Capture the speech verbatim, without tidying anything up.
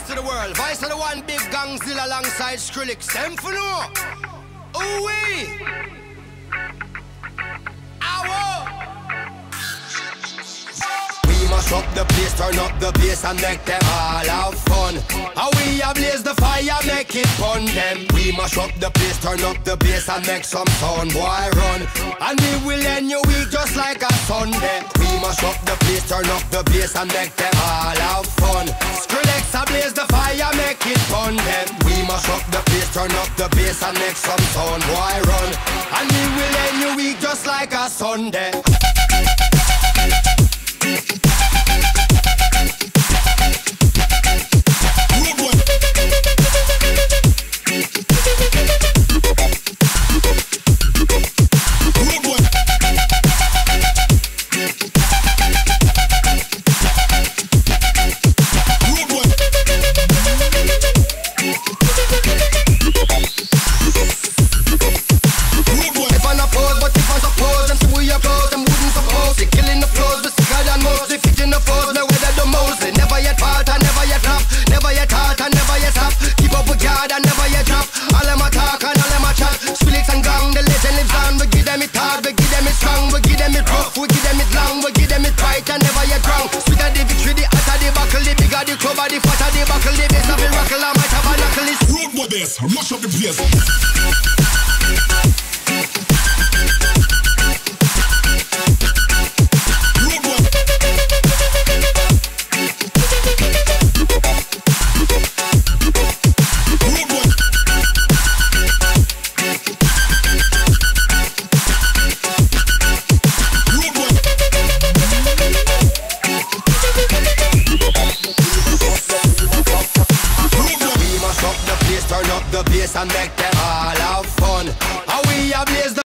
to the world. Voice of the one big Gangzilla alongside Skrillex. Them for no. Ooh-wee. Mash up the place, turn up the bass and make them all have fun. How we ablaze the fire, make it fun them. We mash up the place, turn up the bass and make some sound, boy run. And we will end your week just like a Sunday. We mash up the place, turn up the bass and make them all have fun. Skrillex ablaze the fire, make it fun them. We mash up the place, turn up the bass and make some sound, boy run. And we will end your week just like a Sunday. Mash up the place. Turn up the bass and make them all have fun. How we ablaze the